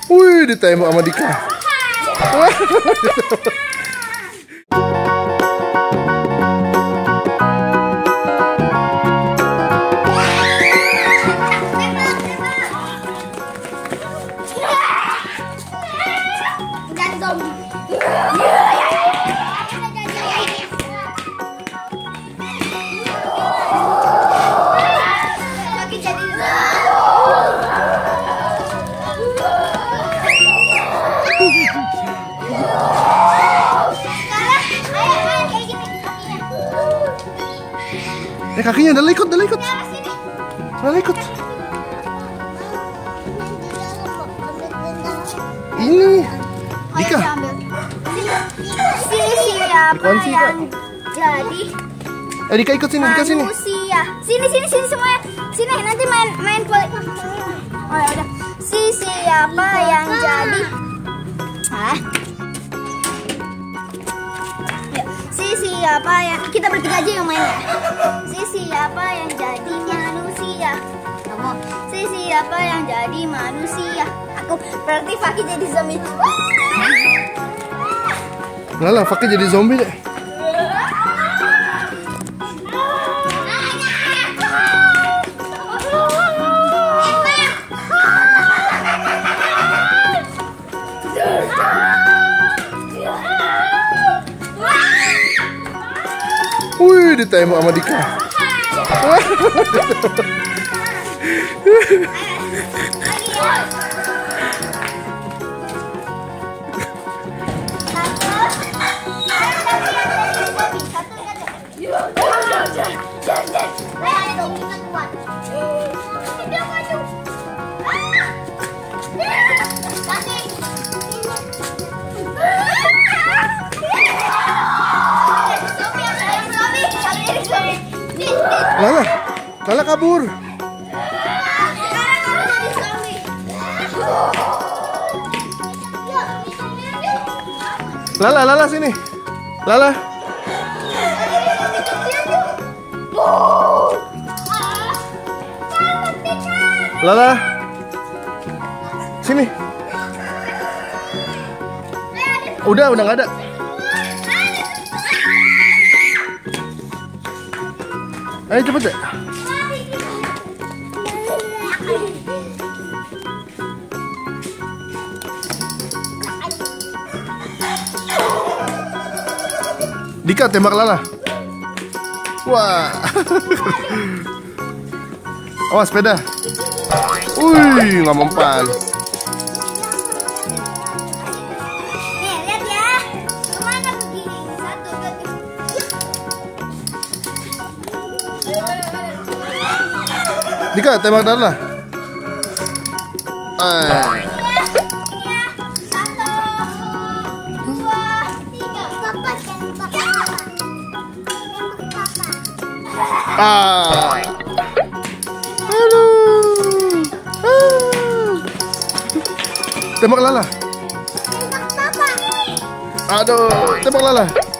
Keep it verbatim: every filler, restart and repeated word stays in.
Wih, ditembak sama Dika. Eh, kakinya udah ikut, udah ikut. Udah ikut. Ini Dika. Siapa yang jadi Eh, Dika ikut sini, Dika sini. Manusia. Sini sini sini semuanya. Sini nanti main main poli. Oh ya udah. Si siapa yang jadi? Hah? Ya, si siapa yang kita bertiga aja yang mainnya. Si siapa yang jadi manusia? Kamu. Si siapa yang jadi manusia? Aku berarti Fakih jadi zombie. Lala, Fakih jadi zombie deh. Wih, ditembak sama Dika. Lala, Lala kabur. Lala, Lala sini. Lala. Lala. Sini. Udah, udah nggak ada. Ayo cepet deh. Dika tembak Lala. Wah. Awas sepeda. Wih, nggak mempan. Nih, lihat ya. Kemana begini? Satu, dua, tiga. Dika tembak Lala. Ah. Ah. Aduh. Ah. Tembak Lala. Tembak papa. Aduh, tembak Lala.